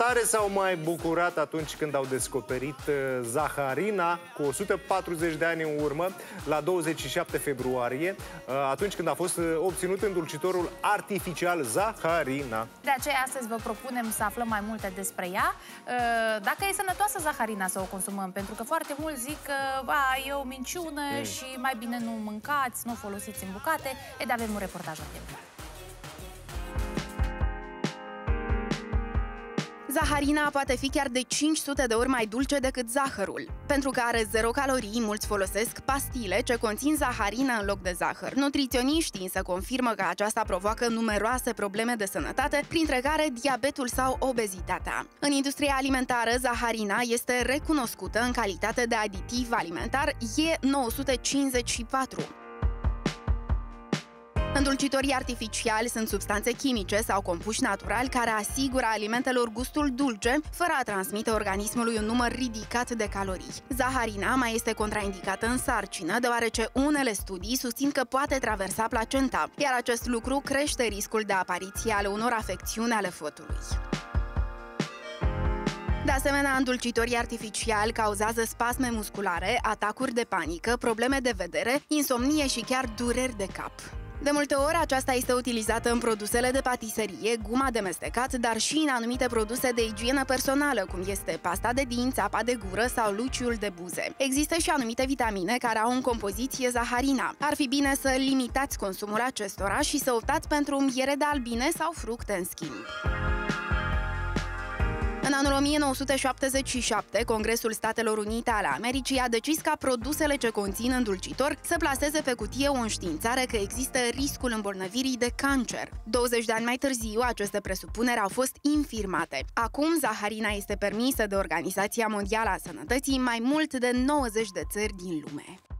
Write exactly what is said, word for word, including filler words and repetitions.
tare s-au mai bucurat atunci când au descoperit zaharina cu o sută patruzeci de ani în urmă, la douăzeci și șapte februarie, atunci când a fost obținut îndulcitorul artificial zaharina. De aceea astăzi vă propunem să aflăm mai multe despre ea. Dacă e sănătoasă zaharina să o consumăm, pentru că foarte mulți zic că ba, e o minciună mm. și mai bine nu mâncați, nu o folosiți în bucate. E, de avem un reportaj la timp. Zaharina poate fi chiar de cinci sute de ori mai dulce decât zahărul. Pentru că are zero calorii, mulți folosesc pastile ce conțin zaharină în loc de zahăr. Nutriționiștii însă confirmă că aceasta provoacă numeroase probleme de sănătate, printre care diabetul sau obezitatea. În industria alimentară, zaharina este recunoscută în calitate de aditiv alimentar E nouă sute cincizeci și patru. Îndulcitorii artificiali sunt substanțe chimice sau compuși naturali care asigură alimentelor gustul dulce, fără a transmite organismului un număr ridicat de calorii. Zaharina mai este contraindicată în sarcină, deoarece unele studii susțin că poate traversa placenta, iar acest lucru crește riscul de apariție ale unor afecțiuni ale fătului. De asemenea, îndulcitorii artificiali cauzează spasme musculare, atacuri de panică, probleme de vedere, insomnie și chiar dureri de cap. De multe ori, aceasta este utilizată în produsele de patiserie, guma de mestecat, dar și în anumite produse de igienă personală, cum este pasta de dinți, apa de gură sau luciul de buze. Există și anumite vitamine care au în compoziție zaharina. Ar fi bine să limitați consumul acestora și să optați pentru miere de albine sau fructe în schimb. În anul o mie nouă sute șaptezeci și șapte, Congresul Statelor Unite ale Americii a decis ca produsele ce conțin îndulcitor să plaseze pe cutie o înștiințare că există riscul îmbolnăvirii de cancer. douăzeci de ani mai târziu, aceste presupuneri au fost infirmate. Acum, zaharina este permisă de Organizația Mondială a Sănătății în mai mult de nouăzeci de țări din lume.